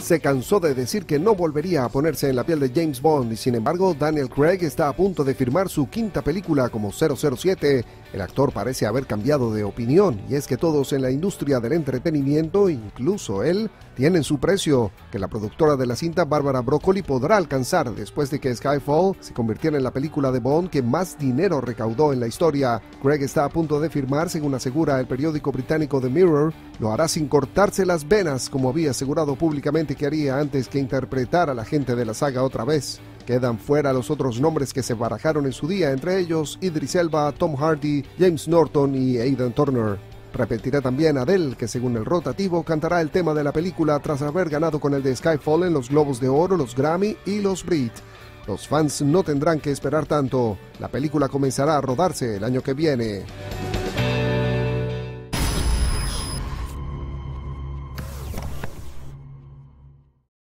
se cansó de decir que no volvería a ponerse en la piel de James Bond y sin embargo Daniel Craig está a punto de firmar su quinta película como 007. El actor parece haber cambiado de opinión y es que todos en la industria del entretenimiento, incluso él, tienen su precio, que la productora de la cinta Barbara Broccoli podrá alcanzar después de que Skyfall se convirtiera en la película de Bond que más dinero recaudó en la historia. Craig está a punto de firmar, según asegura el periódico británico The Mirror. Lo hará sin cortarse las venas, como había asegurado públicamente que haría antes que interpretar a la gente de la saga otra vez. Quedan fuera los otros nombres que se barajaron en su día, entre ellos Idris Elba, Tom Hardy, James Norton y Aidan Turner. Repetirá también Adele, que según el rotativo cantará el tema de la película tras haber ganado con el de Skyfall en los Globos de Oro, los Grammy y los Brit. Los fans no tendrán que esperar tanto. La película comenzará a rodarse el año que viene.